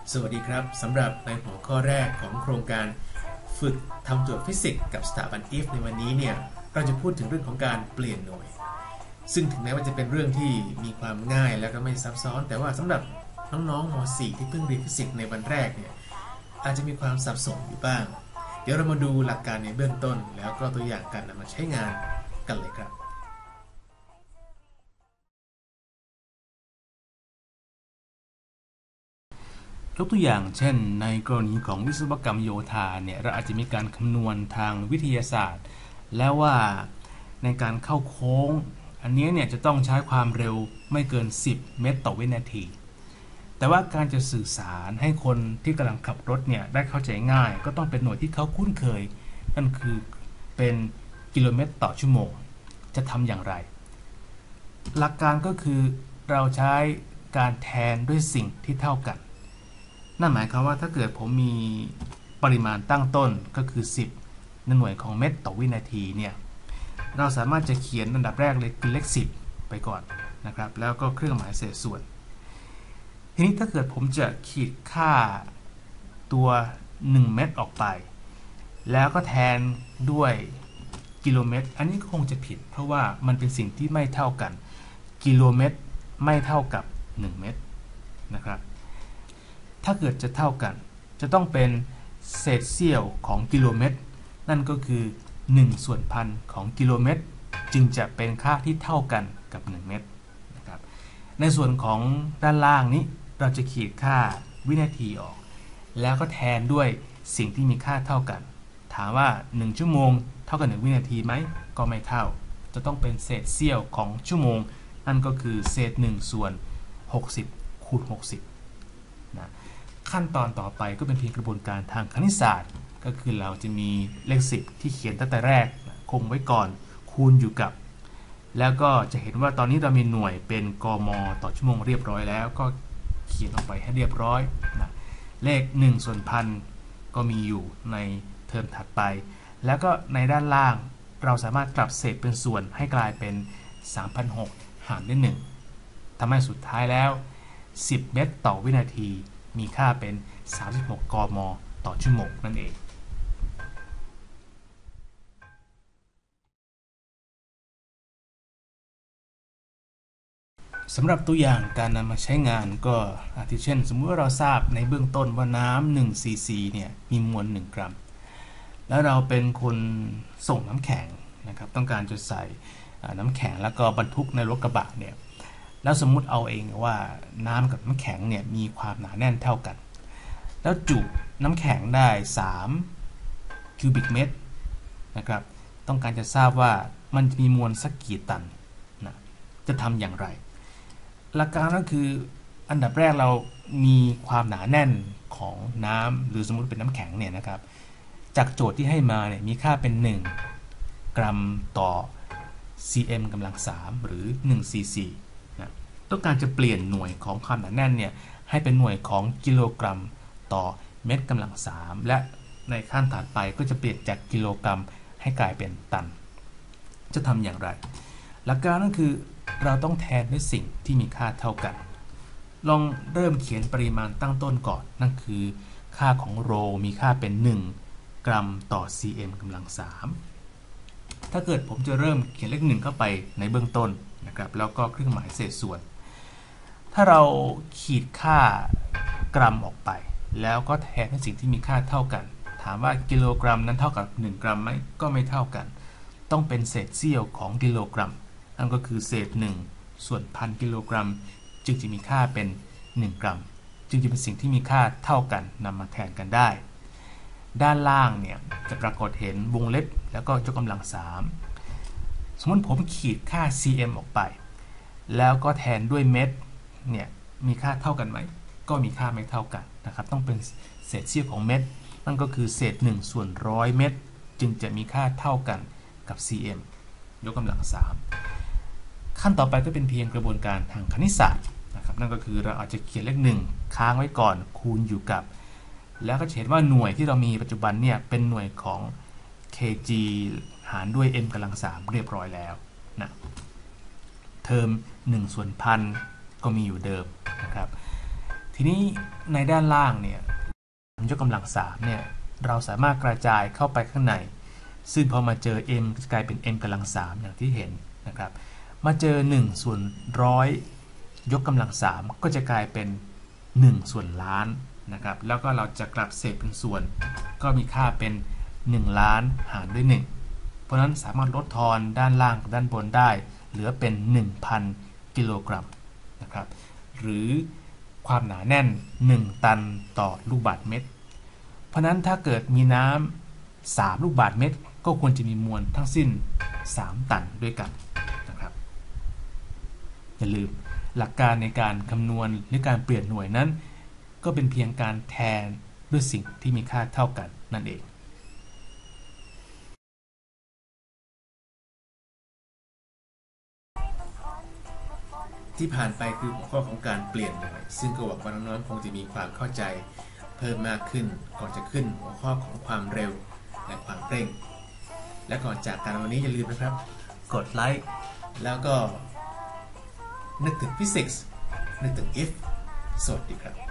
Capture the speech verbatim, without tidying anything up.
สวัสดีครับสำหรับในหัวข้อแรกของโครงการฝึกทำโจทย์ฟิสิกส์กับสถาบัน อีฟ ในวันนี้เนี่ยเราจะพูดถึงเรื่องของการเปลี่ยนหน่วยซึ่งถึงแม้ว่าจะเป็นเรื่องที่มีความง่ายแล้วก็ไม่ซับซ้อนแต่ว่าสำหรับน้องๆม .สี่ ที่เพิ่งเรียนฟิสิกส์ในวันแรกเนี่ยอาจจะมีความสับสนอยู่บ้างเดี๋ยวเรามาดูหลักการในเบื้องต้นแล้วก็ตัวอย่างการนำมาใช้งานกันเลยครับยกตัวอย่างเช่นในกรณีของวิศวกรรมโยธาเนี่ยเราอาจจะมีการคำนวณทางวิทยาศาสตร์แล้วว่าในการเข้าโค้งอันนี้เนี่ยจะต้องใช้ความเร็วไม่เกินสิบเมตรต่อวินาทีแต่ว่าการจะสื่อสารให้คนที่กำลังขับรถเนี่ยได้เข้าใจง่ายก็ต้องเป็นหน่วยที่เขาคุ้นเคยนั่นคือเป็นกิโลเมตรต่อชั่วโมงจะทำอย่างไรหลักการก็คือเราใช้การแทนด้วยสิ่งที่เท่ากันนั่นหมายความว่าถ้าเกิดผมมีปริมาณตั้งต้นก็คือสิบในหน่วยของเมตรต่อวินาทีเนี่ยเราสามารถจะเขียนอันดับแรกเลยคือเลขสิบไปก่อนนะครับแล้วก็เครื่องหมายเศษส่วนทีนี้ถ้าเกิดผมจะขีดค่าตัวหนึ่งเมตรออกไปแล้วก็แทนด้วยกิโลเมตรอันนี้คงจะผิดเพราะว่ามันเป็นสิ่งที่ไม่เท่ากันกิโลเมตรไม่เท่ากับหนึ่งเมตรนะครับถ้าเกิดจะเท่ากันจะต้องเป็นเศษเสี้ยวของกิโลเมตรนั่นก็คือหนึ่งส่วนพันของกิโลเมตรจึงจะเป็นค่าที่เท่ากันกับหนึ่งเมตรนะครับในส่วนของด้านล่างนี้เราจะขีดค่าวินาทีออกแล้วก็แทนด้วยสิ่งที่มีค่าเท่ากันถามว่าหนึ่งชั่วโมงเท่ากับหนึ่งวินาทีไหมก็ไม่เท่าจะต้องเป็นเศษเสี้ยวของชั่วโมงนั่นก็คือเศษหนึ่งส่วนหกสิบคูณหกสิบนะขั้นตอนต่อไปก็เป็นเพียงกระบวนการทางคณิตศาสตร์ก็คือเราจะมีเลขสิบที่เขียนตั้งแต่แรกคงไว้ก่อนคูณอยู่กับแล้วก็จะเห็นว่าตอนนี้เรามีหน่วยเป็นกม.ต่อชั่วโมงเรียบร้อยแล้วก็เขียนออกไปให้เรียบร้อยนะเลขหนึ่งส่วนพันก็มีอยู่ในเทอมถัดไปแล้วก็ในด้านล่างเราสามารถกลับเศษเป็นส่วนให้กลายเป็น สามพันหกร้อย หารด้วยหนึ่งทำให้สุดท้ายแล้วสิบเมตรต่อวินาทีมีค่าเป็นสามสิบหกกม.ต่อชั่วโมงนั่นเองสำหรับตัวอย่างการนำมาใช้งานก็อาทิเช่นสมมุติว่าเราทราบในเบื้องต้นว่าน้ำหนึ่งซีซีเนี่ยมีมวลหนึ่งกรัมแล้วเราเป็นคนส่งน้ำแข็งนะครับต้องการจะใส่น้ำแข็งแล้วก็บรรทุกในรถกระบะเนี่ยแล้วสมมุติเอาเองว่าน้ำกับน้ำแข็งเนี่ยมีความหนาแน่นเท่ากันแล้วจุน้ำแข็งได้สามคิวบิกเมตรนะครับต้องการจะทราบว่ามันมีมวลสักกี่ตันนะจะทำอย่างไรหลักการก็คืออันดับแรกเรามีความหนาแน่นของน้ำหรือสมมุติเป็นน้ำแข็งเนี่ยนะครับจากโจทย์ที่ให้มาเนี่ยมีค่าเป็นหนึ่งกรัมต่อ cm กำลังสามหรือหนึ่งซีซีนะต้องการจะเปลี่ยนหน่วยของความหนาแน่นเนี่ยให้เป็นหน่วยของกิโลกรัมต่อเมตรกำลังสามและในขั้นถัดไปก็จะเปลี่ยนจากกิโลกรัมให้กลายเป็นตันจะทำอย่างไรหลักการก็คือเราต้องแทนด้วยสิ่งที่มีค่าเท่ากันลองเริ่มเขียนปริมาณตั้งต้นก่อนนั่นคือค่าของโรมีค่าเป็นหนึ่งกรัมต่อ cm กำลังสามถ้าเกิดผมจะเริ่มเขียนเลขหนึ่งเข้าไปในเบื้องต้นนะครับแล้วก็เครื่องหมายเศษส่วนถ้าเราขีดค่ากรัมออกไปแล้วก็แทนด้วยสิ่งที่มีค่าเท่ากันถามว่ากิโลกรัมนั้นเท่ากับหนึ่งกรัมไหมก็ไม่เท่ากันต้องเป็นเศษเสี้ยวของกิโลกรัมนั่นก็คือเศษหนึ่งส่วนพันกิโลกรัมจึงจะมีค่าเป็นหนึ่งกรัมจึงจะเป็นสิ่งที่มีค่าเท่ากันนำมาแทนกันได้ด้านล่างเนี่ยจะปรากฏเห็นวงเล็บแล้วก็ยกกำลังสามสมมติผมขีดค่า cm ออกไปแล้วก็แทนด้วยเมตรเนี่ยมีค่าเท่ากันไหมก็มีค่าไม่เท่ากันนะครับต้องเป็นเศษเสี้ยวของเมตรนั่นก็คือเศษหนึ่งส่วนร้อยเมตรจึงจะมีค่าเท่ากันกับ cm ยกกำลังสามขั้นต่อไปก็เป็นเพียงกระบวนการทางคณิตศาสตร์นะครับนั่นก็คือเราอาจจะเขียนเลขหนึ่งค้างไว้ก่อนคูณอยู่กับแล้วก็เห็นว่าหน่วยที่เรามีปัจจุบันเนี่ยเป็นหน่วยของ kg หารด้วย m กำลังสามเรียบร้อยแล้วนะเทอมหนึ่งส่วนพันก็มีอยู่เดิมนะครับทีทีนี้ในด้านล่างเนี่ยยกกำลังสามเนี่ยเราสามารถกระจายเข้าไปข้างในซึ่งพอมาเจอ m จะกลายเป็น m กำลังสามอย่างที่เห็นนะครับมาเจอหนึ่งส่วนร้อยยกกำลังสามก็จะกลายเป็นหนึ่งส่วนล้านนะครับแล้วก็เราจะกลับเศษเป็นส่วนก็มีค่าเป็นหนึ่งล้านหารด้วยหนึ่งเพราะนั้นสามารถลดทอนด้านล่างกับด้านบนได้เหลือเป็น หนึ่งพัน กิโลกรัมนะครับหรือความหนาแน่นหนึ่งตันต่อลูกบาศก์เมตรเพราะนั้นถ้าเกิดมีน้ำสามลูกบาศก์เมตรก็ควรจะมีมวลทั้งสิ้นสามตันด้วยกันนะครับอย่าลืมหลักการในการคำนวณหรือการเปลี่ยนหน่วยนั้นก็เป็นเพียงการแทนด้วยสิ่งที่มีค่าเท่ากันนั่นเองที่ผ่านไปคือหัวข้อของการเปลี่ยนหน่วยซึ่งก็หวังว่าน้องๆคงจะมีความเข้าใจเพิ่มมากขึ้นก่อนจะขึ้นหัวข้อของความเร็วและความเร่งและก่อนจากกันวันนี้อย่าลืมนะครับกดไลค์แล้วก็นึกถึงฟิสิกส์นึกถึง if สวัสดีครับ